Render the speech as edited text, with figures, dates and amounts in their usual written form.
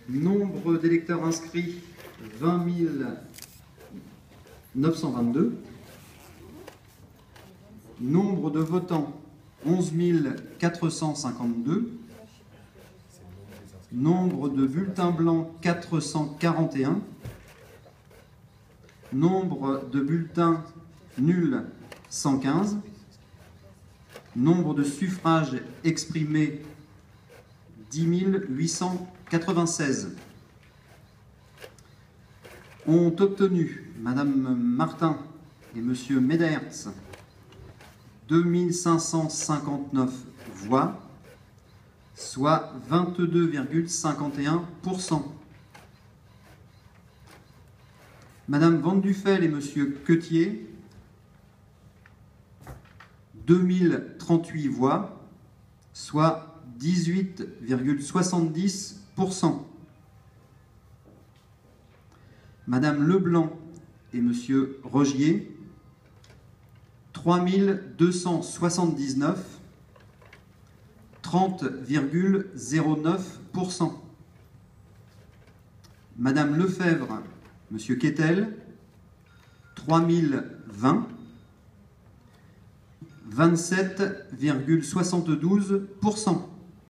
Nombre d'électeurs inscrits, 20 922. Nombre de votants, 11 452. Nombre de bulletins blancs, 441. Nombre de bulletins nuls, 115. Nombre de suffrages exprimés, 10 896. Ont obtenu Madame Martin et Monsieur Medertz 2559 voix, soit 22,51%. Madame Van Duffel et Monsieur Quetier 2038 voix, soit 18,70%. Madame Leblanc et Monsieur Rogier 3279, 30,09%. Madame Lefebvre, Monsieur Quetel 3020, 27,72%.